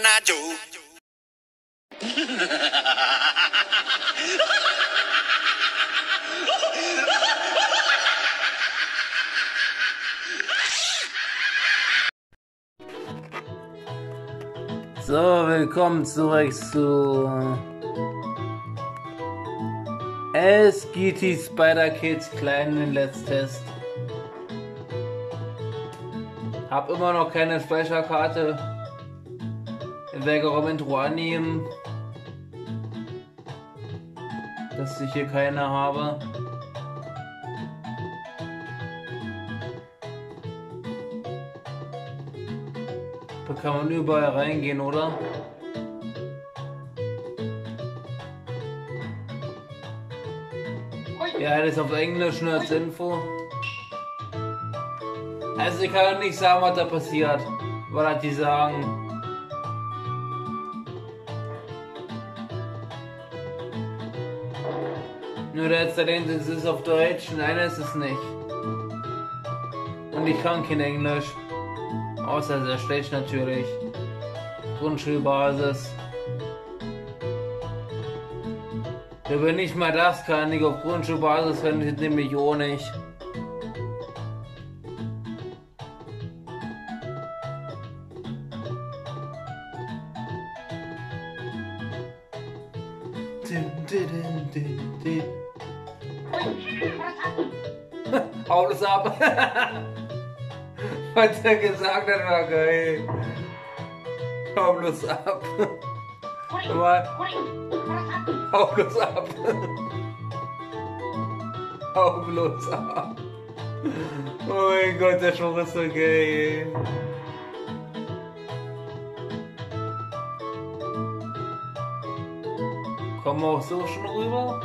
안아줘. So, willkommen zurück zu SGT Spider Kids kleinen Let's Test. Hab immer noch keine Speicherkarte. Ich werde auch im Intro annehmen, dass ich hier keine habe. Da kann man überall reingehen, oder? Ja, das ist auf Englisch nur als Info. Also ich kann nicht sagen, was da passiert. Was die sagen. Nur der Talent ist es auf Deutsch, nein, ist es nicht. Und ich kann kein Englisch. Außer sehr schlecht natürlich. Grundschulbasis. Wenn nicht mal das kann ich auf Grundschulbasis, wenn ich nämlich auch nicht. Hau das ab! Was er gesagt hat, war geil. Hau bloß ab. Mal. Hau bloß ab. Hau bloß ab. Oh mein Gott, der Spruch ist so geil. Kommen wir auch so schon rüber?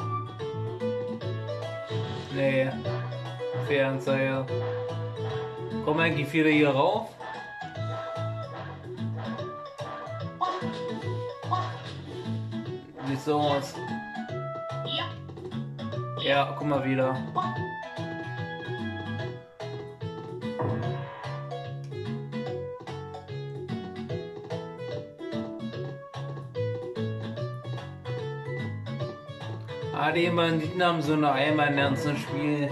Nee. Fernseher. Kommen eigentlich viele hier rauf? Sieht so aus. Ja, guck mal wieder. Die Banditen haben so eine Eimer im ganzen Spiel.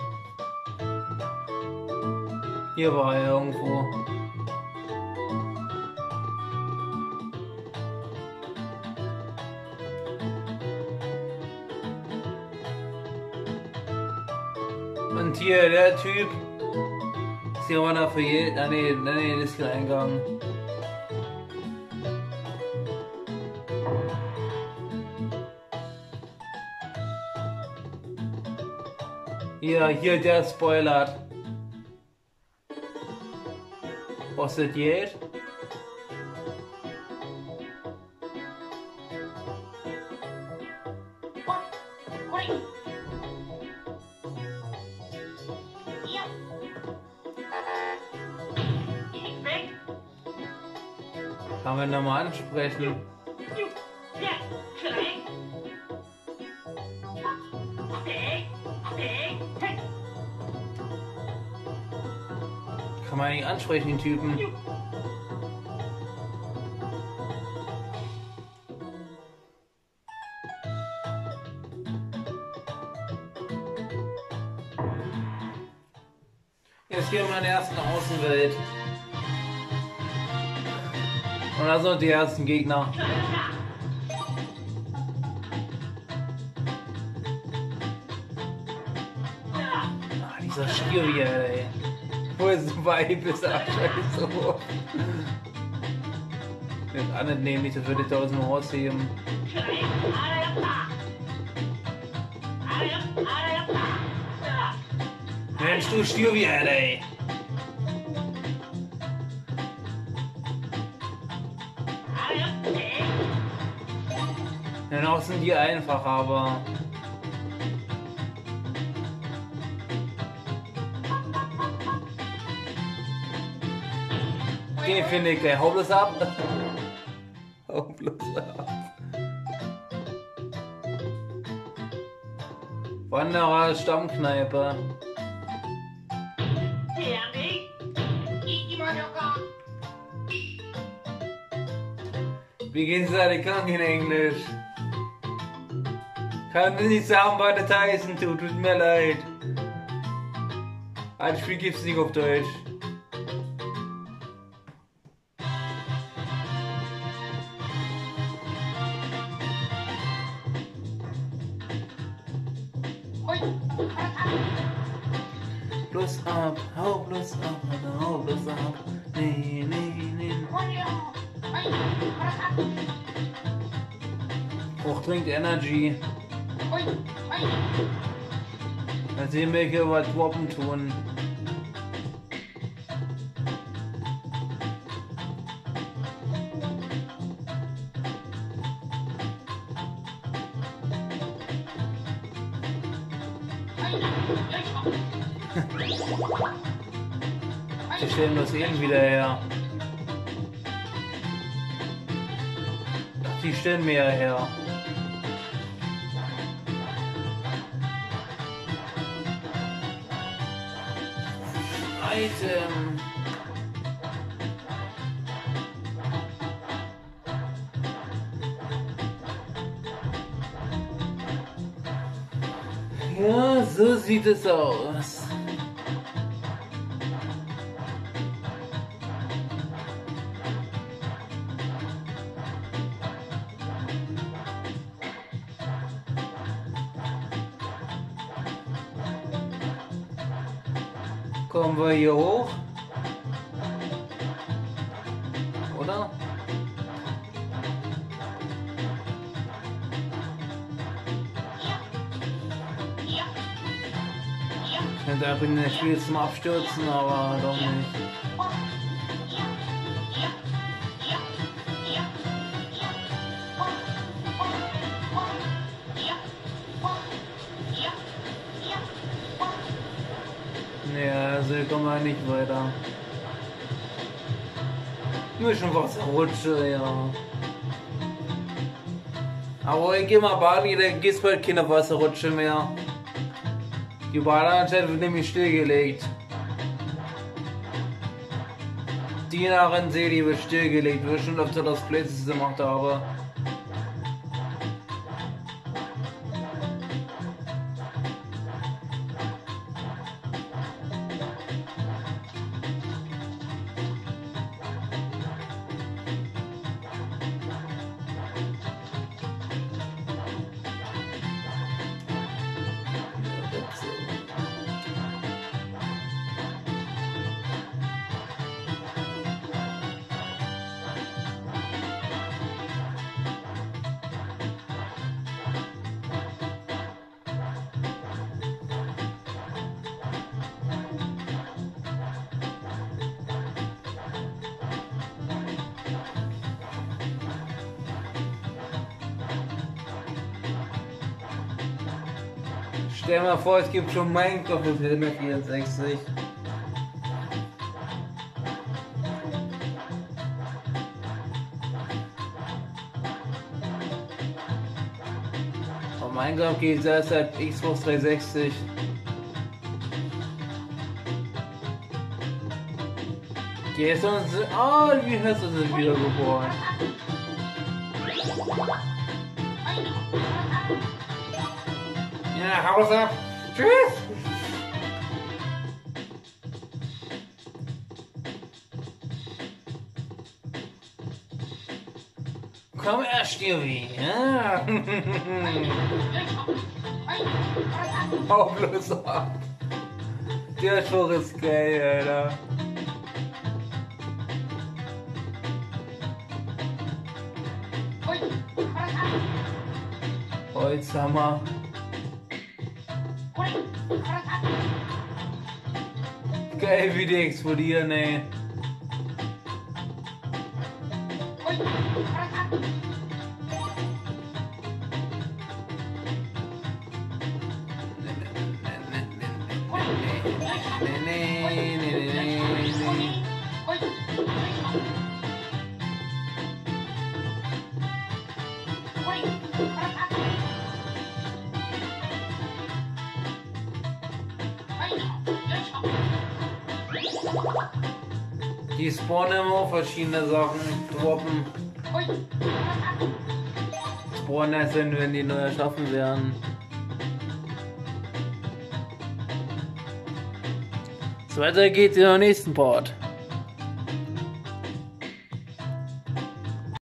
Hier war er irgendwo. Und hier der Typ. Ist hier mal dafür je. Nee, das ist kein Eingang. Hier der spoilert. Was ist jetzt? Kann man nochmal ansprechen? Kann man nicht ansprechen, den Typen. Jetzt hier in meiner ersten Außenwelt. Und da sind die ersten Gegner. Dieser Schiri, ey. Wo ist ein Weib? Ist er scheiße. Den anderen nehmen nicht, das würde ich da aus dem Haus heben. Mensch, du Schiri, ey. Dann sind die einfach, aber. Den finde ich geil. Hau bloß ab. Hau bloß ab. Wanderer Stammkneipe. Wie geht's dir? Kann kein Englisch. Kann nicht sagen, bei der Tyson tut mir leid. Ein Spiel gibt's nicht auf Deutsch. Bloß ab, hau bloß ab, hau bloß ab. Nee, nee, nee. Auch trinkt Energy. Dann sehen wir hier, was Wappen tun. Sie stellen das eben wieder her. Die stellen mir ja her. Item. Ja, so sieht es aus. Kommen wir hier hoch? Oder? Ich könnte einfach in das Spiel zum Abstürzen, aber doch nicht. Ja, also hier kommen wir nicht weiter. Nur schon Wasserrutsche, ja. Aber ich geh mal baden, da gibt's bald keine Wasserrutsche mehr. Die Badeanstalt wird nämlich stillgelegt. Die Narrensee, die wird stillgelegt, wird schon öfter das Places gemacht habe. Stell dir mal vor, es gibt schon Minecraft für Filme 64. Aber Minecraft geht erst seit Xbox 360. Jetzt uns. Oh, wie heißt das denn wieder geboren? Ja, Haus ab. Tschüss. Komm erst, Stevie. Ja. Hau bloß ab. Der Spruch ist geil, Alter. Holzhammer. Geil, wie die explodieren, ey. Die spawnen immer verschiedene Sachen, droppen. Spawner sind, wenn die neu erschaffen werden. So weiter geht's in der nächsten Part.